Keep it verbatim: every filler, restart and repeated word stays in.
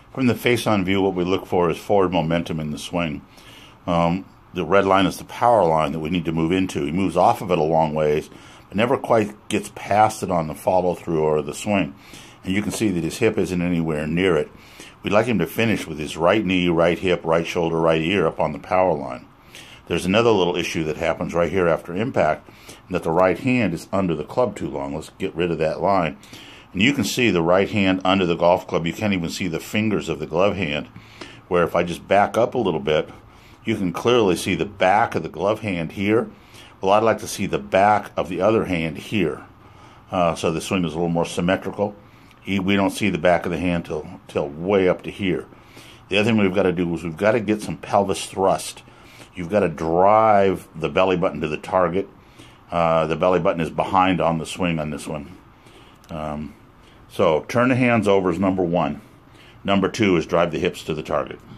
From the face-on view, what we look for is forward momentum in the swing. Um, the red line is the power line that we need to move into. He moves off of it a long ways, but never quite gets past it on the follow-through or the swing. And you can see that his hip isn't anywhere near it. We'd like him to finish with his right knee, right hip, right shoulder, right ear up on the power line. There's another little issue that happens right here after impact, that the right hand is under the club too long. Let's get rid of that line. And you can see the right hand under the golf club. You can't even see the fingers of the glove hand, where if I just back up a little bit, you can clearly see the back of the glove hand here. Well, I'd like to see the back of the other hand here. Uh, so the swing is a little more symmetrical. He, we don't see the back of the hand till, till way up to here. The other thing we've got to do is we've got to get some pelvis thrust. You've got to drive the belly button to the target. Uh, the belly button is behind on the swing on this one. Um, so turn the hands over is number one. Number two is drive the hips to the target.